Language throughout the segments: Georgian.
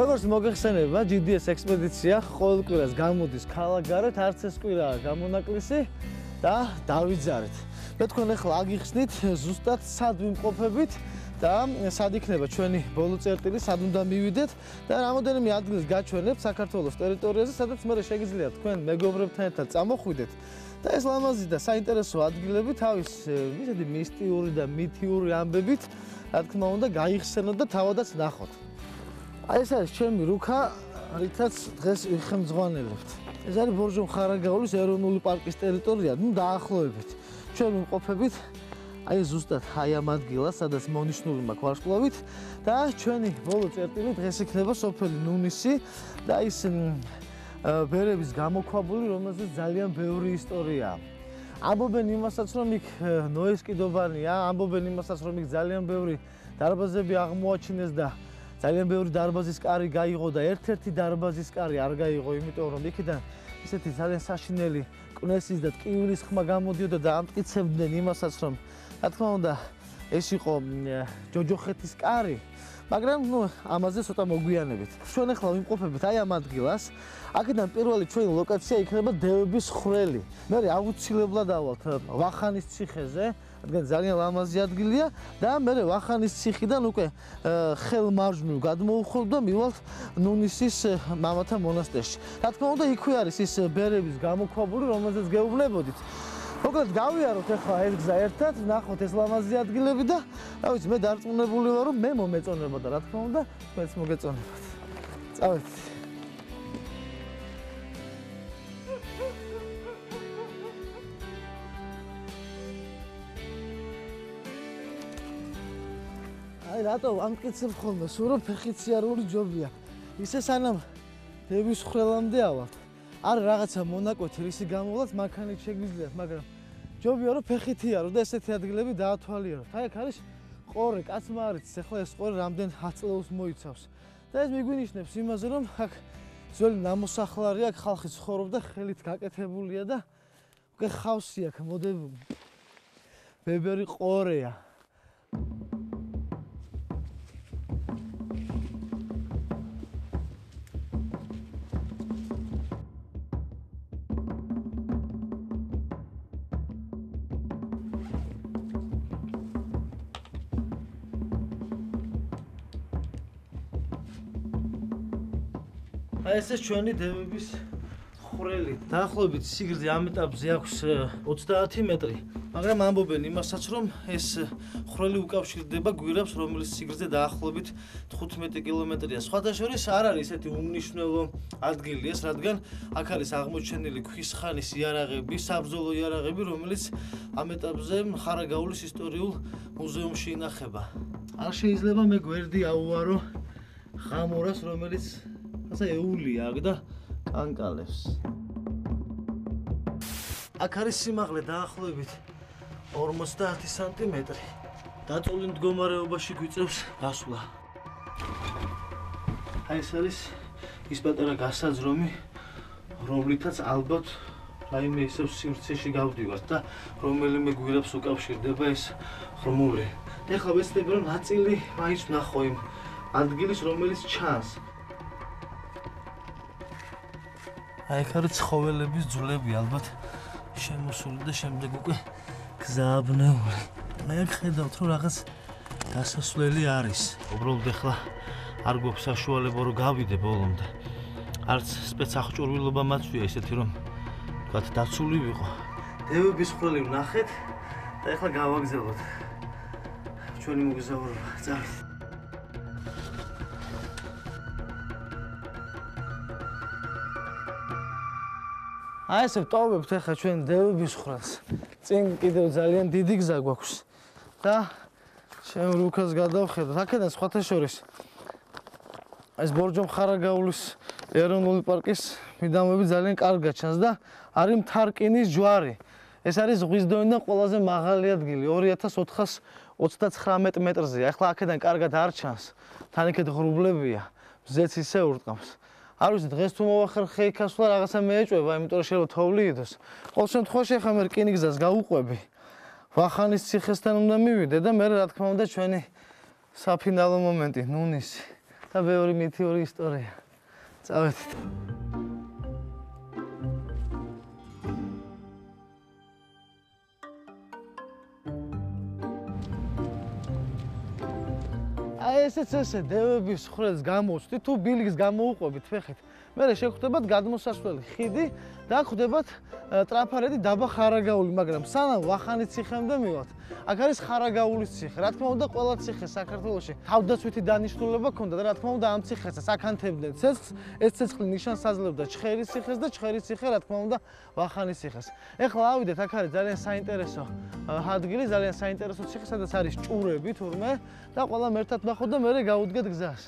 როგორც მოგეხსენება, GDS ექსპედიცია ყოველ კვირას გამოდის ქალაქგარეთ, არც ეს კვირაა გამონაკლისი და დავიძარეთ. მე თქვენ ახლა აგიხსნით ზუსტად სად ვიმყოფებით და სად იქნება ჩვენი ბოლო წერტილი, სად უნდა მივიდეთ და რამოდენიმე ადგილს გაჩვენებთ საქართველოს ტერიტორიაზე, სადაც მე შეგიძლიათ თქვენ მეგობრებთან ერთად წამოხვიდეთ და ეს ლამაზი და საინტერესო ადგილები თავის ისეთი მისტიური და მითიური ამბებით, რა თქმა უნდა, გაიხსენოთ და თავადაც ნახოთ. აი ეს არის ჩემი რუქა, რითაც დღეს ვიხემძღვანელებთ. ეს არის ბორჯომ-ხარაგაულის ეროვნული პარკის ტერიტორია, ნუ დაახლოებით. ჩვენ ვიმყოფებით აი ზუსტად აი ამ ადგილას, სადაც მონიშნული მაქვს ვარსკვლავით და ჩვენი ბოლო წერტილი დღეს იქნება სოფელი ნუნისი და ის ბერების გამოქვაბული, რომელზეც ძალიან ბევრი ისტორიაა. ამბობენ იმასაც, რომ იქ ნოეს კიდობანია, ამბობენ იმასაც, რომ იქ ძალიან ბევრი დარბაზები აღმოაჩინეს და ძალიან ბევრი დარბაზის კარი გაიღო და ერთ-ერთი დარბაზის კარი არ გაიღო, იმიტომ რომ იქიდან ისეთი ძალიან საშინელი კვნესის და ტკივილის ხმა გამოდიოდა და ამტკიცებდნენ იმასაც, რომ რა თქმა უნდა ეს იყო ჯოჯოხეთის კარი, მაგრამ ნუ ამაზე ცოტა მოგვიანებით. ჩვენ ახლა ვიმყოფებით აი ამ ადგილას. აქედან პირველი ჩვენი ლოკაცია იქნება დევების ხვრელი. მე აუცილებლად ავალთ ვახანის ციხეზე, რადგან ძალიან ლამაზი ადგილია და მე ვახანის ციხიდან უკვე ხელმარჯვნივ გადმოვხვალ და მივალთ ნუნისის მამათა მონასტერში. რა თქმა უნდა, იქვე არის ის ბერების გამოქვაბული, რომელზეც გეუბნებოდით. მოკლედ გავიაროთ ახლა ეს გზა ერთად, ნახოთ ეს ლამაზი ადგილები და რა ვიცი, მე დარწმუნებული ვარ, რომ მე მომეწონება და რა თქმა უნდა, თქვენც მოგეწონებათ. წავედით. აი რატო ამტკიცებ ხოლმე, სულ რომ ფეხიციარული ჯობია. ისე სანამ დევის ხვრელამდე ავალთ. არ რაღაცა მონაკვეთი რისი გამოვლათ, მანქანით შეგვიძლიათ, მაგრამ ჯობია რომ ფეხითიარო და ესეთი ადგილები დაათვალიეროთ. აი აქ არის ყორე, კაცმა არ იცის, ახლა ეს ყორე რამდენ ათწლეულს მოიცავს. და ეს მიგვინიშნებს იმაზე, რომ აქ ძველი ნამოსახლარია, აქ ხალხი ცხოვრობდა, ხელით გაკეთებულია და უკვე ხავსი აქ მოდებული. ბებერი ყორეა. აი ეს ჩვენი დევების ხვრელი. დაახლოებით სიგრძე ამ ეტაპზე აქვს 30 მეტრი. მაგრამ ამბობენ იმასაც, რომ ეს ხვრელი უკავშირდება გვირაბს, რომელიც სიგრძე დაახლოებით 15 კილომეტრია. სხვათა შორის არ არის ესეთი უმნიშვნელო ადგილი ეს, რადგან აქ არის აღმოჩენილი ქვის ხანის იარაღები, საბრძოლო იარაღები, რომელიც ამ ეტაპზე ხარაგაულის ისტორიულ მუზეუმში ინახება. არ შეიძლება მე გვერდი აუვარო ხამურას, რომელიც ასე ეულია აქ და კანკალებს. აქ არის სიმაღლე დაახლოებით 50 სანტიმეტრი. დაწოლილ მდგომარეობაში გვიწევს გასვლა. აი ეს არის ის პატარა გასაძრომი, რომლითაც ალბათ რაიმე ისევ სივრცეში გავდივართ და რომელიმე გვირაბს უკავშირდება ეს ხრმული. ეხლა ვეცდები რომ ნაწილი მაინც ვნახო იმ ადგილის, რომელიც ჩანს. აი აქ არის ცხოველების ძვლები, ალბათ შემოსული და შემდეგ უკვე გზააბნეული. მე ხედავთ, რომ რაღაც გასასვლელი არის. უბრალოდ ახლა არ გვაქვს საშუალება რომ გავიდე ბოლომდე. არც სპეცახჭურვილობა მაწვია ისეთი რომ თქვათ დაცული ვიყო. დევების ხვრელი ვნახეთ და ახლა გავაგზავნოთ ჩვენი მოგზაურობა. წავედით. აი ესე ვტოვებთ ახლა ჩვენ დევების ხვრელს. წინ კიდევ ძალიან დიდი გზა გვაქვს და ჩვენ რუქას გადავხედოთ. აქედან სხვათა შორის ეს ბორჯომ-ხარაგაულის ეროვნული პარკის მიდამოები ძალიან კარგად ჩანს და არის მთარკინის ჯვარი. ეს არის ზღვის დონიდან ყველაზე მაღალი ადგილი, 2429 მეტრზე. ახლა აქედან კარგად არ ჩანს. თან იქეთ ღრუბლებია, მზეც ისე ურტყამს. არ ვიცი, დღეს თუ მოვახერხე იქ ასვლა რაღაცა მეეჭვება, იმიტომ რომ შეიძლება თოვლი იდოს. ყოველ შემთხვევაში ახლა მე რკინიგზას გავუყვები. ვახანის ციხესთან უნდა მივიდე და მე რა თქმა უნდა ჩვენი საფინალო მომენტი, ნუნისი. და ბევრი მითიური ისტორია. წავედით. ესეც ესე დევების ხრელს გამოვწვით თუ ბილიკს გამოუყვებით ფეხით. მერე შეგხვდებათ გადმოსასვლელი ხიდი და ხვდებათ ტრაფარეთი დაბა ხარაგაული, მაგრამ სანამ ვახანის ციხემდე მივართ. აქ არის ხარაგაულის ციხე. რა თქმა უნდა, ყველა ციხე საქართველოში თავდაცვითი დანიშნულება ჰქონდა და რა თქმა უნდა, ამ ციხესაც აქანთებდნენ ცეცხლს. ეს ცეცხლი ნიშანსაძლევდა ჩხერის ციხეს და ჩხერის ციხე, რა თქმა უნდა, ვახანის ციხეს. ეხლა ავიდეთ, აქ არის ძალიან საინტერესო ადგილი, ძალიან საინტერესო ციხე, სადაც არის ჭურები თურმე და ყველამ ერთად ნახოთ და მერე გავუდგეთ გზას.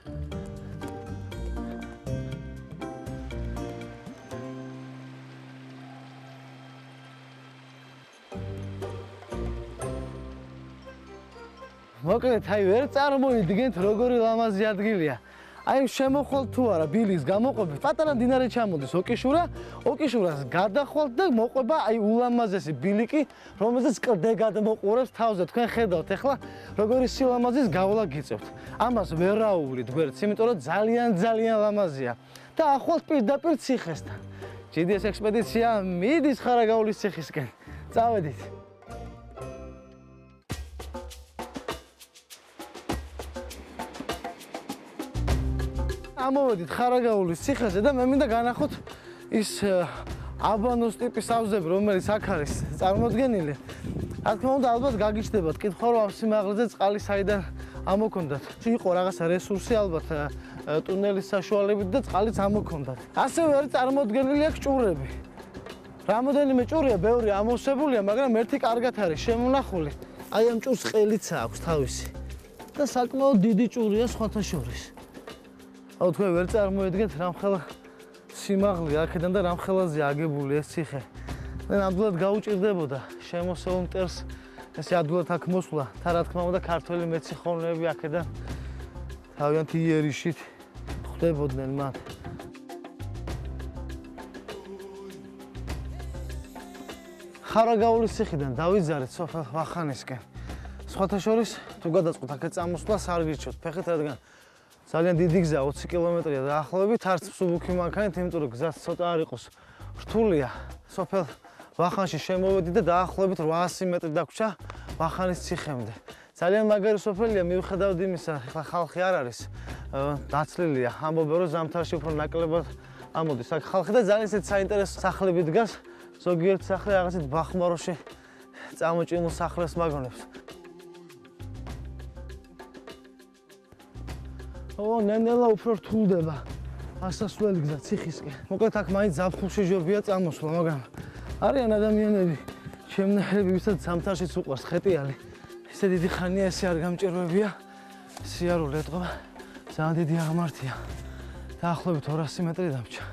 მოკლედ, აი ვერ წარმოიდგენთ როგორი ლამაზი ადგილია. აი შემოხვალ თუ არა ბილის გამოყვებით, პატარა მდინარე ჩამოდის ოკიშურას გადახვალთ და მოყვება აი ულამაზესი ბილიკი, რომელზეც კლდე გადმოყურებს თავზე. თქვენ ხედავთ ახლა როგორი სილამაზის გავლა გიწევთ. ამას ვერ აუვლით გვერდს, იმიტომ რომ ძალიან ლამაზია. და ახვალთ პირდაპირ ციხესთან. GDS ექსპედიცია მიდის ხარაგაულის ციხისკენ. წავედით. ამოვედით ხარაგაულის ციხეზე და მე მინდა განახოთ ის აბანოს ტიპის ავზები, რომელიც აქ არის წარმოდგენილი. რა თქმა უნდა, ალბათ გაგიჩნდებათ კითხვა, რომ ამ სიმაღლეზე წყალი საიდან ამოქონდათ. იყო რაღაცა რესურსი ალბათ ტუნელის საშუალებით და წყალიც ამოქონდათ. ასევე არის წარმოდგენილი აქ ჭურები. რამოდენიმე ჭურია, ბევრი ამოვსებულია, მაგრამ ერთი კარგად არის შემონახული. აი ამ ჭურს ყელიცა აქვს თავისი. და საკმაოდ დიდი ჭურია სხვათა შორის. აუ თქვენ ვერ წარმოედგენთ რამხელა სიმაღლე აქედან და რამხელაზე აგებული ეს ციხე. მე ნამდვილად გაუჭირდებოდა შემოსეულ მტერს ესე ადვილად აქ მოსვლა. და რა თქმა უნდა ქართველი მეციხოვნეები აქედან თავიანთი იერიშით ხვდებოდნენ მათ. ხარაგაულის ციხიდან დავიძარეთ სოფელ ვახანისკენ. სხვათა შორის თუ გადაწყოთ აქეთ წამოსვლა სარგიჩოთ ფეხით, რადგან ძალიან დიდი გზა 20 კილომეტრია დაახლოებით, არც მსუბუქი მანქანით, იმიტომ რომ გზაც ცოტა არ იყოს რთულია. სოფელ ვახანში შემოვედი და დაახლოებით 800 მეტრი დაგვრჩა ვახანის ციხემდე. ძალიან მაგარი სოფელია, მიუხედავად იმისა, ახლა ხალხი არ არის დაცლილია. ამბობენ რომ ზამთარში უფრო ნაკლებად ამოდის აქ ხალხი და ძალიან ისეთ საინტერესო სახლები დგას. ზოგიერთი სახლი რაღაცით ბახმაროში წამოჭიმულ სახლებს მაგონებს. ნენელა უფრო რთულდება ასასვლელი გზა ციხისკენ. მოკლედ აქ მაინც ზაფხულში ჯობია წამოსვლა, მაგრამ არიან ადამიანები, შემნაირები, ვისაც ზამთარშიც უყვარს ხეტიალი. ისე დიდი ხანია ესე არ გამჭირვებია. სიარული ეტყობა, ძალიან დიდი აღმართია. დაახლოებით 200 მეტრი დამჭა.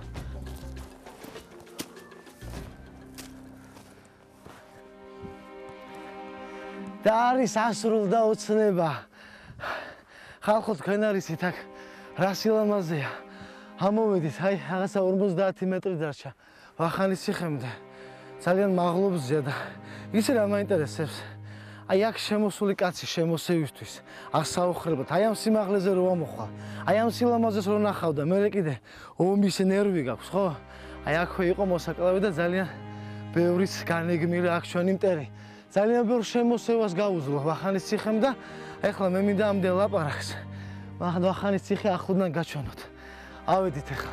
და არის ასრულდა ოცნება. ხალხო თქვენ არისით აქ რა სილამაზეა. ამოვედით, აი რაღაცა 50 მეტრი დარჩა ვახანის ციხემდე. ძალიან მაღლობზეა და იცი რა მაინტერესებს? აი აქ შემოსული კაცი შემოსევისთვის ასაუხრებად, აი ამ სიმაღლეზე რო ამოხვალ, აი ამ სილამაზეს რო ნახავ და მე კიდე ომის ნერვი გაქვს, ხო? აი აქვე იყო მოსაკლავი და ძალიან ბევრის განეგმილი აქ ჩვენი მტერი. ძალიან ბევრ შემოსევას გაუძლო ვახანის ციხემ და ეხლა მე მინდა ამდენ ლაპარაკს ვახანის ციხე ახლოდან გაჩვენოთ. ავედით ეხლა.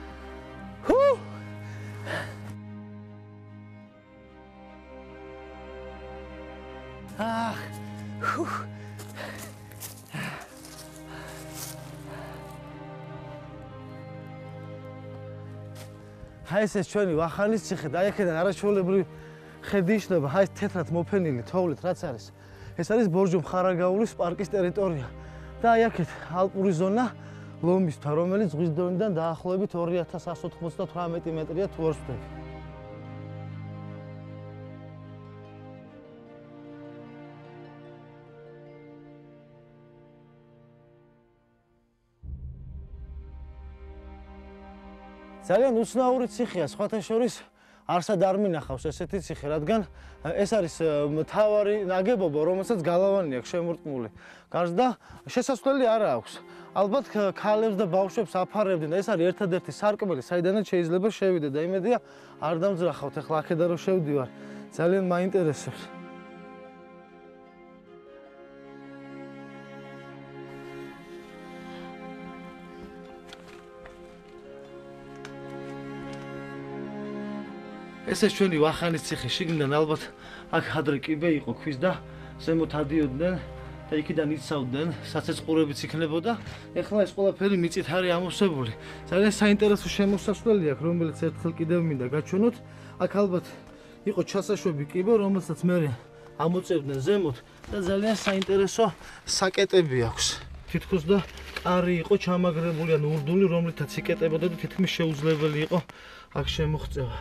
აი ეს ჩვენი ვახანის ციხე და აი აქედან არაჩვეულებრივი ხედი იშლება, აი თეთრად მოფენილი თოვლით რაც არის. ეს არის ბორჯომ ხარაგაულის პარკის ტერიტორია და აი აქეთ ალპური ზონა ლომისთა, რომელიც ზღვის დონიდან დაახლოებით 2198 მეტრია თუ არ ვცდები. ძალიან უცნაური ციხეა, სხვათა შორის არსად არ მინახავს ესეთი ციხე, რადგან ეს არის მთავარი ნაგებობა, რომელსაც გალავანი აქვს შემორტყმული. გარდა შესასვლელი არ აქვს. ალბათ ქალებს და ბავშვებს აფარებდნენ და ეს არის ერთადერთი სარკმელი, საიდანაც შეიძლება შევიდე და იმედია არ დამძრახავთ ახლა აქედან რომ შევდივარ. ძალიან მაინტერესებს. ესე ჩვენი ვახანის ციხე შიგნიდან ალბათ აქ ადრე კიბე იყო ქვის და ზემოთ ადიოდნენ და იქიდან იცავდნენ, საცეცხლურებიც იქნებოდა. ეხლა ეს ყველაფერი მიწით არის ამოვსებული. ძალიან საინტერესო შემოსასვლელი აქვს, რომელიც ერთხელ კიდევ მინდა გაჩვენოთ. აქ ალბათ იყო ჩასაშვები კიბე, რომელსაც მე ამოწევდნენ ზემოთ და ძალიან საინტერესო საკეტები აქვს. თითქოს და კარი იყო ჩამაგრებული ან ურდული, რომლითაც იკეტებოდა და თითქმის შეუძლებელი იყო აქ შემოღწევა.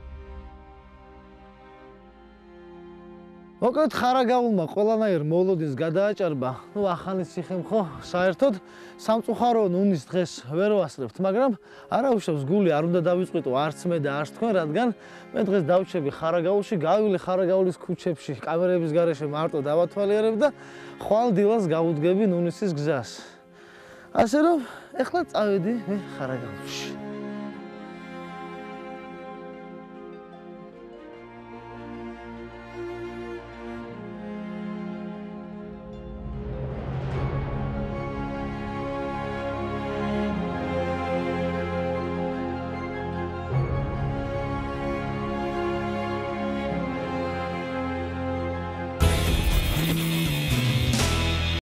მოკლედ ხარაგაულმა ყველანაირ მოლოდინს გადააჭარბა. ახანის ციხემ ხო საერთოდ სამწუხარო ნუნის დღეს ვერ ვასწრებთ, მაგრამ არა უშავს გული არ უნდა დავიწყიტო არც მე და არც თქვენ, რადგან მე დღეს დავჩები ხარაგაულში, გავივლი ხარაგაულის ქუჩებში, კამერების გარეშე მარტო დავათვალიერებ და ხვალ დილას გავუდგები ნუნისის გზას. ასე რომ ეხლა წავედი მე ხარაგაულში.